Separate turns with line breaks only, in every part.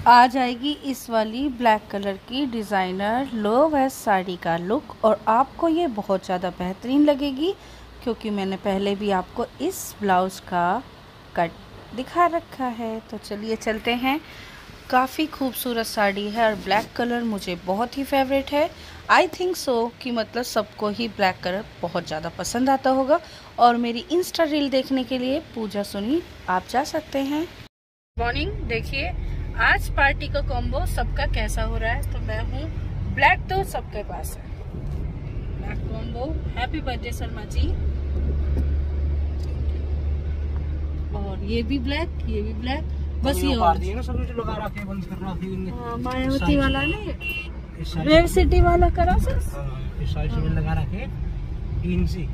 आ जाएगी इस वाली ब्लैक कलर की डिज़ाइनर लो वेस्ट साड़ी का लुक, और आपको ये बहुत ज़्यादा बेहतरीन लगेगी क्योंकि मैंने पहले भी आपको इस ब्लाउज़ का कट दिखा रखा है। तो चलिए चलते हैं। काफ़ी खूबसूरत साड़ी है और ब्लैक कलर मुझे बहुत ही फेवरेट है। आई थिंक सो कि मतलब सबको ही ब्लैक कलर बहुत ज़्यादा पसंद आता होगा। और मेरी इंस्टा रील देखने के लिए पूजा सोनी आप जा सकते हैं। मॉर्निंग, देखिए आज पार्टी का कॉम्बो सबका कैसा हो रहा है। तो मैं हूँ ब्लैक, तो सबके पास है black combo. Happy birthday Sharma ji. और ये भी ब्लैक, ये भी ब्लैक, बस ये मायावती वाला ने वेव सिटी वाला करा सर
लगा रखे 3 से।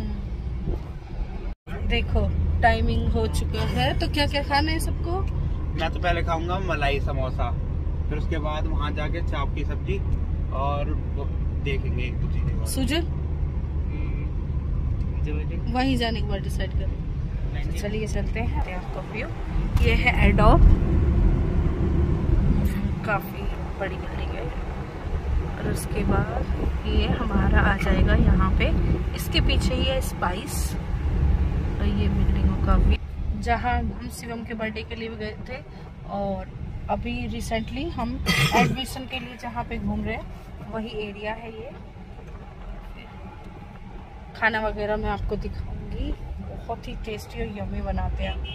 देखो टाइमिंग हो चुका है, तो क्या क्या खाना है सबको?
मैं तो पहले खाऊंगा मलाई समोसा, फिर उसके बाद वहाँ जाके चाप की सब्जी, और देखेंगे एक दो चीजें।
सुजन वहीं जाने के बाद डिसाइड करें। तो चलिए चलते हैं। आपका व्यू ये है एडोब, काफी बड़ी बिल्डिंग है। और उसके बाद ये हमारा आ जाएगा यहाँ पे, इसके पीछे ही है स्पाइस। और ये बिल्डिंगों का व्यू, जहाँ हम शिवम के बर्थडे के लिए भी गए थे, और अभी रिसेंटली हम एडमिशन के लिए जहाँ पे घूम रहे हैं वही एरिया है ये। खाना वगैरह मैं आपको दिखाऊंगी, बहुत ही टेस्टी और यम्मी बनाते हैं।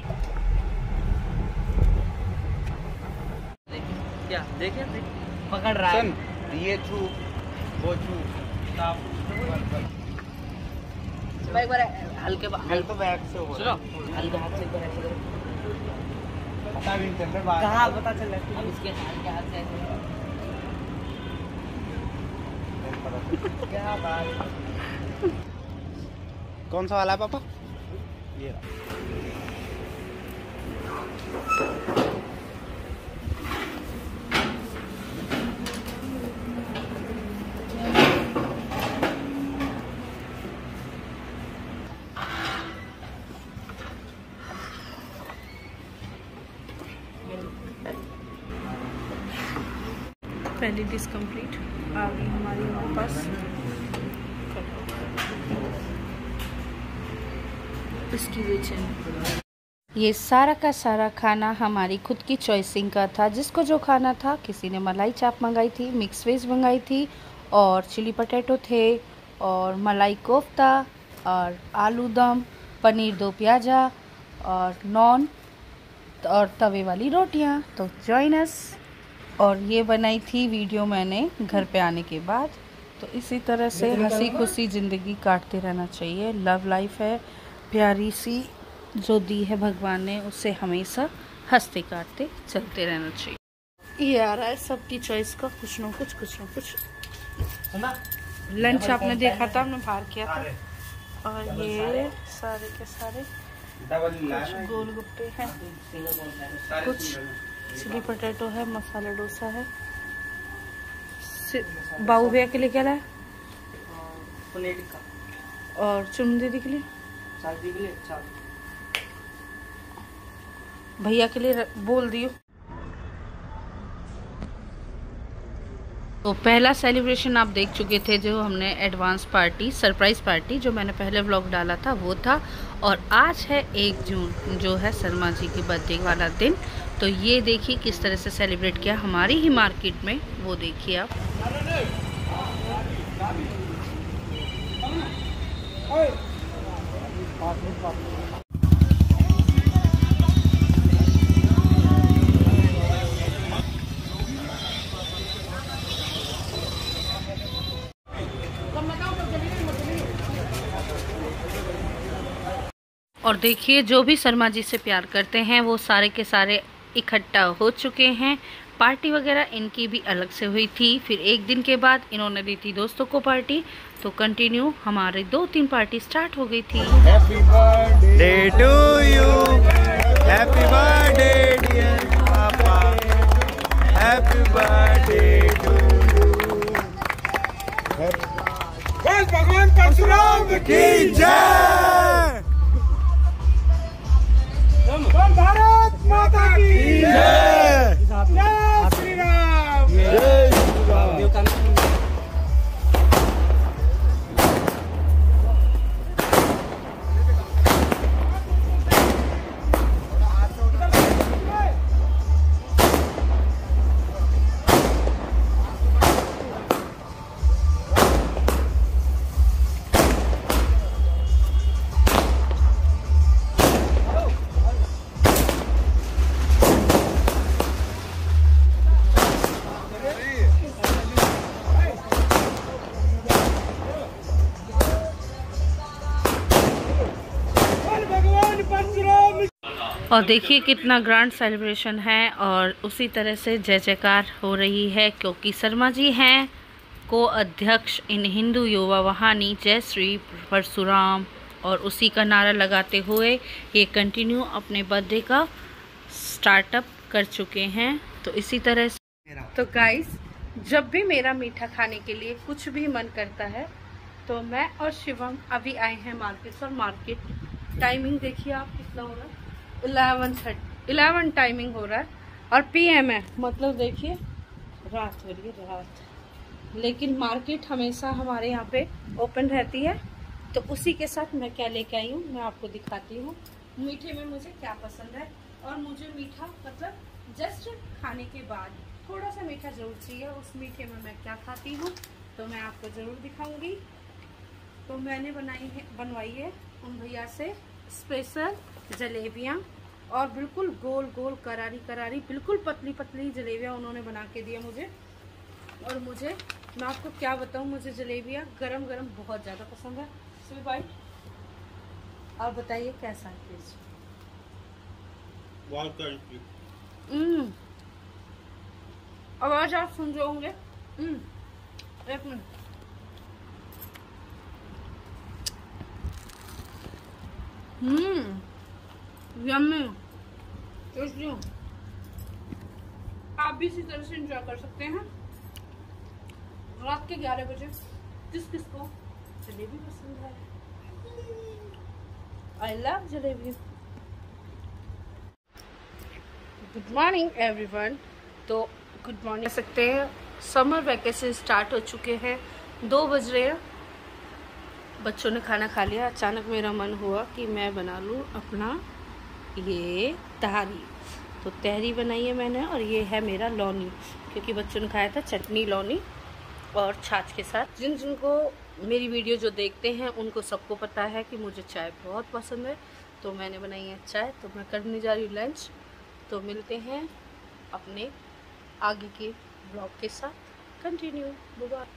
क्या देखे पकड़ रहा है,
ये छू वो छू
हल्के
तो बैग से हो
सुनो, हल्के हाथ से
पता भी नहीं चल रहा
कहाँ पता चल रहा है। इसके हल्के हाथ से क्या बात।
कौन सा वाला है पापा? ये
पहली डिश कंप्लीट आ गई हमारी वापस। इसकी ये सारा का सारा खाना हमारी खुद की चॉइसिंग का था। जिसको जो खाना था, किसी ने मलाई चाप मंगाई थी, मिक्स वेज मंगाई थी, और चिली पटेटो थे, और मलाई कोफ्ता, और आलू दम, पनीर 2 प्याजा, और नॉन, और तवे वाली रोटियां। तो जॉइन अस। और ये बनाई थी वीडियो मैंने घर पे आने के बाद। तो इसी तरह से हंसी खुशी ज़िंदगी काटते रहना चाहिए। लव लाइफ है प्यारी सी, जो दी है भगवान ने, उससे हमेशा हंसते काटते चलते रहना चाहिए। ये आ रहा है सबकी चॉइस का कुछ ना कुछ। लंच आपने देखा था, हमने बाहर किया था। और ये सारे के सारे कुछ गोलगप्पे हैं, कुछ चिली पटेटो है, मसाला डोसा है। बाबू भैया के लिए क्या लाया?
पनीर टिक्का।
और चुन दीदी के लिए?
शादी के लिए
भैया के लिए बोल दियो। तो पहला सेलिब्रेशन आप देख चुके थे, जो हमने एडवांस पार्टी, सरप्राइज पार्टी जो मैंने पहले व्लॉग डाला था वो था। और आज है 1 जून, जो है शर्मा जी की बर्थडे वाला दिन। तो ये देखिए किस तरह से सेलिब्रेट किया हमारी ही मार्केट में, वो देखिए आप। और देखिए जो भी शर्मा जी से प्यार करते हैं वो सारे के सारे इकट्ठा हो चुके हैं। पार्टी वगैरह इनकी भी अलग से हुई थी। फिर 1 दिन के बाद इन्होंने दी थी दोस्तों को पार्टी। तो कंटिन्यू हमारे 2-3 पार्टी स्टार्ट हो गई थी।
Happy birthday to you, happy birthday dear पापा, हैप्पी बर्थडे टू यू। भगवान परशुराम की जय। भारत माता की जय।
और देखिए कितना ग्रैंड सेलिब्रेशन है और उसी तरह से जय जयकार हो रही है क्योंकि शर्मा जी हैं को अध्यक्ष इन हिंदू युवा वाहिनी जय श्री परशुराम और उसी का नारा लगाते हुए ये कंटिन्यू अपने बर्थडे का स्टार्टअप कर चुके हैं। तो इसी तरह से तो गाइस, जब भी मेरा मीठा खाने के लिए कुछ भी मन करता है तो मैं और शिवम अभी आए हैं मार्केट। और मार्केट टाइमिंग देखिए आप कितना हो रहा है, 11 टाइमिंग हो रहा है और PM है, मतलब देखिए रात हो रही है रात। लेकिन मार्केट हमेशा हमारे यहाँ पे ओपन रहती है। तो उसी के साथ मैं क्या लेके आई हूँ मैं आपको दिखाती हूँ। मीठे में मुझे क्या पसंद है और मुझे मीठा मतलब जस्ट खाने के बाद थोड़ा सा मीठा जरूर चाहिए। उस मीठे में मैं क्या खाती हूँ तो मैं आपको ज़रूर दिखाऊंगी। तो मैंने बनवाई है उन भैया से स्पेशल जलेबियाँ और बिल्कुल गोल गोल करारी करारी बिल्कुल पतली पतली जलेबियाँ उन्होंने बना के दिया मुझे। और मुझे मैं आपको क्या बताऊँ, मुझे जलेबियाँ गरम गरम बहुत ज़्यादा पसंद है। स्वीट भाई आप बताइए कैसा है टेस्ट?
बहुत
आवाज आप सुन रहे होंगे। एक मिनट, यम्मी टेस्टी। आप भी इसी तरह से एंजॉय कर सकते हैं। रात के 11 बजे किस किस को जलेबी पसंद है? I love jalebi. Good morning everyone. तो गुड मॉर्निंग कह सकते हैं। समर वैकेशन स्टार्ट हो चुके हैं, 2 बज रहे हैं। बच्चों ने खाना खा लिया। अचानक मेरा मन हुआ कि मैं बना लूँ अपना ये तहारी। तो तहरी बनाई है मैंने और ये है मेरा लौनी, क्योंकि बच्चों ने खाया था चटनी लौनी और छाछ के साथ। जिनको मेरी वीडियो जो देखते हैं उनको सबको पता है कि मुझे चाय बहुत पसंद है। तो मैंने बनाई है चाय। तो मैं करने जा रही हूँ लंच। तो मिलते हैं अपने आगे के ब्लॉग के साथ। कंटिन्यू। बाय।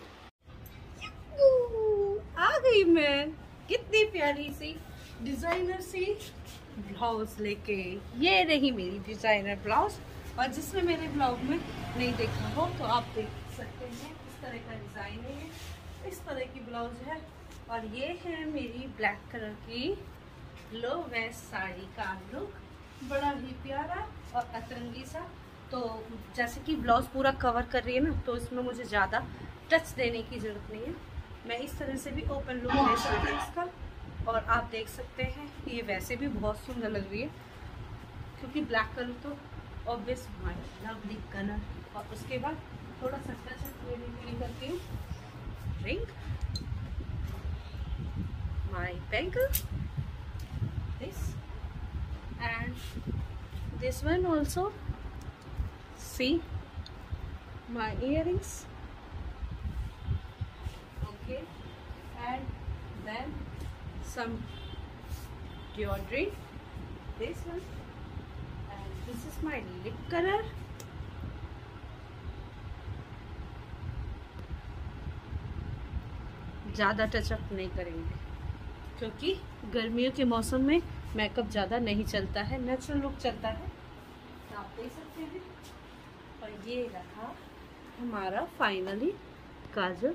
आ गई मैं कितनी प्यारी सी डिजाइनर सी ब्लाउज लेके। ये रही मेरी डिजाइनर ब्लाउज, और जिसने मेरे ब्लॉग में नहीं देखा हो तो आप देख सकते हैं। इस तरह का डिजाइन है, इस तरह की ब्लाउज है। और ये है मेरी ब्लैक कलर की लो वेस्ट साड़ी का लुक, बड़ा ही प्यारा और अतरंगी सा। तो जैसे कि ब्लाउज पूरा कवर कर रही है ना, तो इसमें मुझे ज़्यादा टच देने की ज़रूरत नहीं है। मैं इस तरह से भी ओपन लुक ले सकती हूँ इसका। और आप देख सकते हैं ये वैसे भी बहुत सुंदर लग रही है, क्योंकि ब्लैक कलर तो ऑब्वियस माय लवली कलर। और उसके बाद थोड़ा सा टच करती हूँ ring my bangle this and this one also, see my earrings, okay, and then some jewelry, this one, and this is my lip color. ज़्यादा touch up नहीं करेंगे क्योंकि गर्मियों के मौसम में मेकअप ज़्यादा नहीं चलता है, नेचुरल लुक चलता है। तो आप देख सकते हैं। और ये रहा हमारा फाइनली काजल।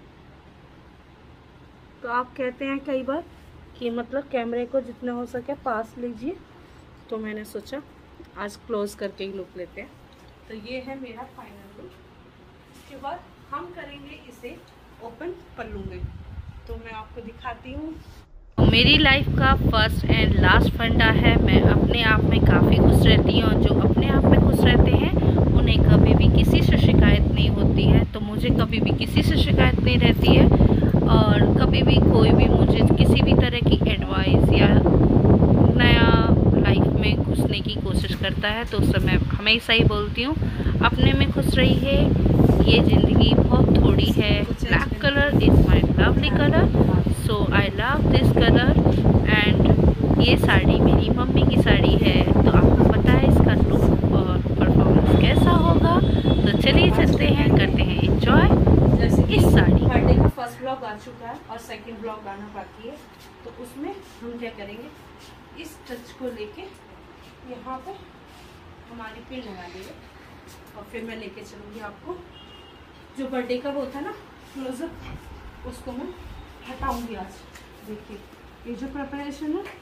तो आप कहते हैं कई बार कि मतलब कैमरे को जितना हो सके पास लीजिए, तो मैंने सोचा आज क्लोज करके ही लुक लेते हैं। तो ये है मेरा फाइनल लुक। उसके बाद हम करेंगे इसे ओपन पल्लू में, तो मैं आपको दिखाती हूँ। मेरी लाइफ का फर्स्ट एंड लास्ट फंडा है, मैं अपने आप में काफ़ी खुश रहती हूँ। जो अपने आप में खुश रहते हैं उन्हें कभी भी किसी से शिकायत नहीं होती है। तो मुझे कभी भी किसी से शिकायत नहीं रहती है। और कभी भी कोई भी मुझे किसी भी तरह की एडवाइस या नया लाइफ में घुसने की कोशिश करता है तो उस समय हमेशा ही बोलती हूँ अपने में खुश रहिए, ये ज़िंदगी बहुत थोड़ी है। Black colour is my lovely colour, so I love this colour. And ये साड़ी मेरी मम्मी की साड़ी है। तो आपको पता है इसका लुक और परफॉर्मेंस कैसा होगा। तो चलिए चलते हैं, करते हैं एंजॉय इस साड़ी। बर्थडे का फर्स्ट ब्लॉग आ चुका है और सेकंड ब्लॉग आना बाकी है। तो उसमें हम क्या करेंगे, इस टच को लेके यहाँ पे हमारी पिन लगा दी है और फिर मैं लेके चलूँगी आपको जो बर्थडे का वो था ना क्लोजअप, उसको मैं हटाऊँगी आज। देखिए ये जो प्रिपरेशन है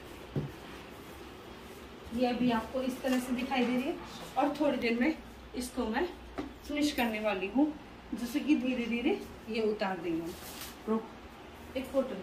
ये अभी आपको इस तरह से दिखाई दे रही है और थोड़ी देर में इसको मैं फिनिश करने वाली हूँ, जैसे कि धीरे धीरे ये उतार देंगे। रुक एक फोटो।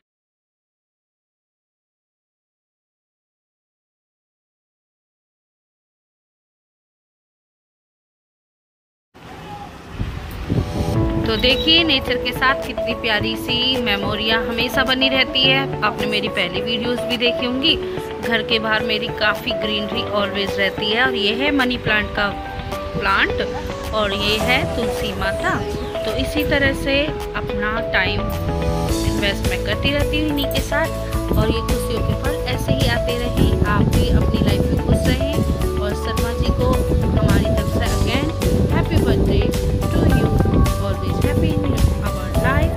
तो देखिए नेचर के साथ कितनी प्यारी सी मेमोरियाँ हमेशा बनी रहती है। आपने मेरी पहली वीडियोस भी देखी होंगी। घर के बाहर मेरी काफ़ी ग्रीनरी ऑलवेज रहती है और ये है मनी प्लांट का प्लांट और ये है तुलसी माता। तो इसी तरह से अपना टाइम इन्वेस्ट मैं करती रहती हूँ इन्हीं के साथ और ये खुशियों के पल ऐसे ही आते रहें। आप भी अपनी लाइफ में खुश रहें और शर्मा जी को हमारी तरफ से again happy birthday to you, always happy in our life.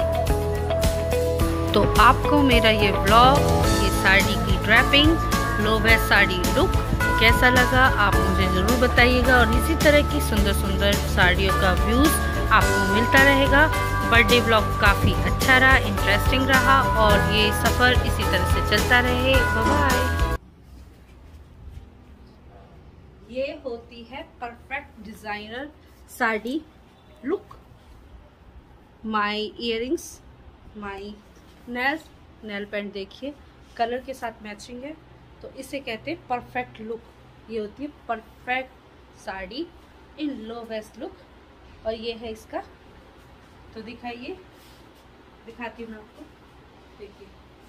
तो आपको मेरा ये व्लॉग, ये साड़ी की draping, low waist sari look कैसा लगा आप मुझे ज़रूर बताइएगा और इसी तरह की सुंदर सुंदर साड़ियों का व्यूज़ आपको मिलता रहेगा। बर्थडे व्लॉग काफ़ी अच्छा रहा, इंटरेस्टिंग रहा और ये सफ़र इसी तरह से चलता रहे। बाय। ये होती है perfect designer sari look. My earrings, my nail paint देखिए कलर के साथ मैचिंग है, तो इसे कहते हैं परफेक्ट लुक। ये होती है perfect sari in low waist look और ये है इसका। तो दिखाइए, दिखाती हूँ मैं आपको, देखिए।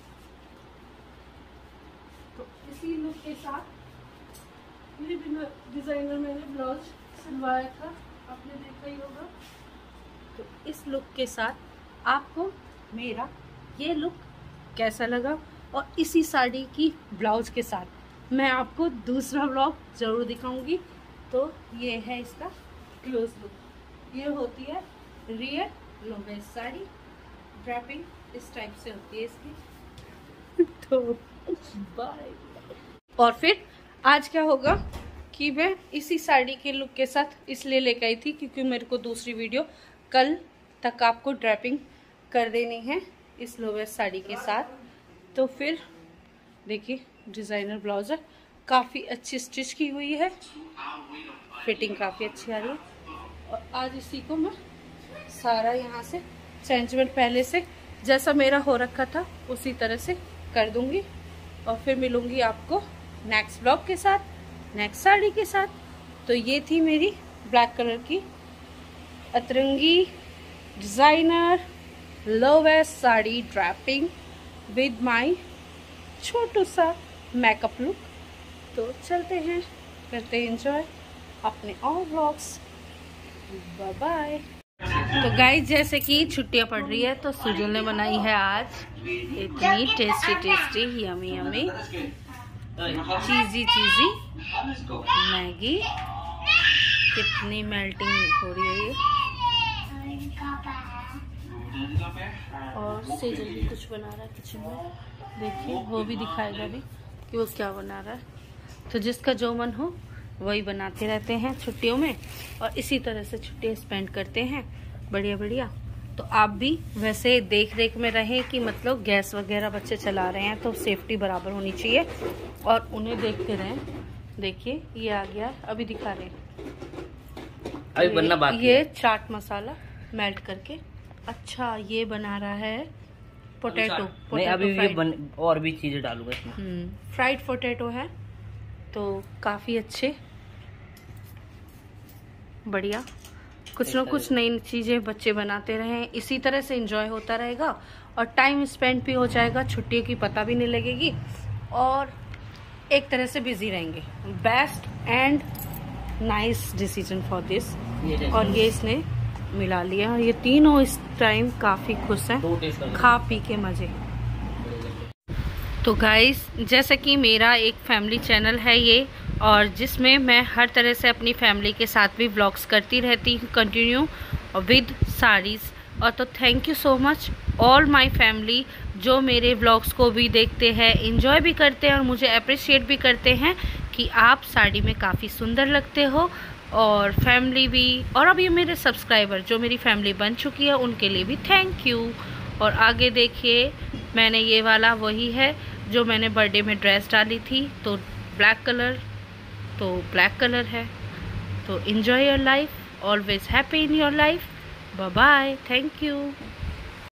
तो इसी लुक के साथ ये भी डिज़ाइनर मैंने ब्लाउज सिलवाया था, आपने देखा ही होगा। तो इस लुक के साथ आपको मेरा ये लुक कैसा लगा और इसी साड़ी की ब्लाउज के साथ मैं आपको दूसरा व्लॉग ज़रूर दिखाऊंगी। तो ये है इसका क्लोज लुक। ये होती है real low waist sari, draping इस टाइप से होती है इसकी। तो बाय। और फिर आज क्या होगा कि मैं इसी साड़ी के लुक के साथ इसलिए लेकर आई थी क्योंकि मेरे को दूसरी वीडियो कल तक आपको ड्रैपिंग कर देनी है इस लो वेस्ट साड़ी के साथ। तो फिर देखिए डिज़ाइनर ब्लाउज है, काफ़ी अच्छी स्टिच की हुई है, फिटिंग काफ़ी अच्छी आ रही है। और आज इसी को मैं सारा यहाँ से चेंजमेंट पहले से जैसा मेरा हो रखा था उसी तरह से कर दूंगी और फिर मिलूंगी आपको नेक्स्ट ब्लॉग के साथ, नेक्स्ट साड़ी के साथ। तो ये थी मेरी ब्लैक कलर की अतरंगी designer low waist sari draping with my छोटू सा मेकअप लुक। तो चलते हैं, करते हैं एंजॉय अपने और व्लॉग्स। Bye bye. तो गाइस जैसे कि छुट्टियां पड़ रही है तो सुजल ने बनाई है आज इतनी tasty tasty yummy yummy cheesy cheesy Maggi. कितनी मेल्टिंग हो रही है ये। और सेजल भी कुछ बना रहा है किचन में, देखिए वो भी दिखाएगा अभी कि वो क्या बना रहा है। तो जिसका जो मन हो वही बनाते रहते हैं छुट्टियों में और इसी तरह से छुट्टियाँ स्पेंड करते हैं बढ़िया बढ़िया। तो आप भी वैसे देख रेख में रहें कि मतलब गैस वगैरह बच्चे चला रहे हैं तो सेफ्टी बराबर होनी चाहिए और उन्हें देखते रहें। देखिए ये आ गया, अभी दिखा रहे हैं
अभी बनना बाकी
ये चाट मसाला मेल्ट करके। अच्छा ये बना रहा है पोटैटो,
नहीं अभी ये और भी चीजें डालूंगा इसमें।
फ्राइड पोटैटो है तो काफ़ी अच्छे बढ़िया कुछ न कुछ नई चीज़ें बच्चे बनाते रहें, इसी तरह से एंजॉय होता रहेगा और टाइम स्पेंड भी हो जाएगा, छुट्टियों की पता भी नहीं लगेगी और एक तरह से बिजी रहेंगे। Best and nice decision for this. और ये इसने मिला लिया और ये तीनों इस टाइम काफ़ी खुश हैं, खा पी के मज़े। तो गाइस जैसे कि मेरा एक फैमिली चैनल है ये और जिसमें मैं हर तरह से अपनी फैमिली के साथ भी व्लॉग्स करती रहती हूँ कंटिन्यू विद साड़ीज़। और तो thank you so much all my family जो मेरे व्लॉग्स को भी देखते हैं, एंजॉय भी करते हैं और मुझे अप्रिशिएट भी करते हैं कि आप साड़ी में काफ़ी सुंदर लगते हो, और फैमिली भी, और अब ये मेरे सब्सक्राइबर जो मेरी फैमिली बन चुकी है उनके लिए भी थैंक यू। और आगे देखिए, मैंने ये वाला वही है जो मैंने बर्थडे में ड्रेस डाली थी, तो ब्लैक कलर, तो ब्लैक कलर है। तो enjoy your life, always happy in your life. Bye bye, thank you.